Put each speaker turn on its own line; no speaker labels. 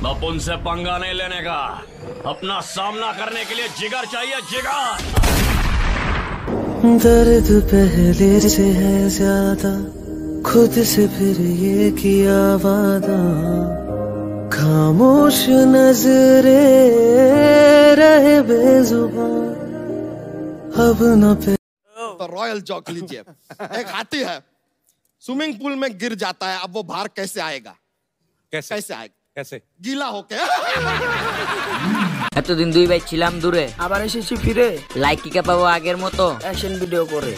अब उनसे पंगा नहीं लेने का, अपना सामना करने के लिए जिगर चाहिए, जिगर।
दर्द पहले से है ज्यादा, खुद से फिर ये किया वादा, खामोश नजरे रहे बेजुबान, अब न पे।
तो रॉयल जोक लीजिए। एक हाथी है, स्विमिंग पूल में गिर जाता है, अब वो बाहर कैसे आएगा? कैसे आएगा?
कैसे?
गीला होके।
এতদিন দুই ভাই ছিলাম দূরে,
আবার এসেছি ফিরে।
লাইক কি পাবো আগের মতো
অ্যাকশন ভিডিও করে।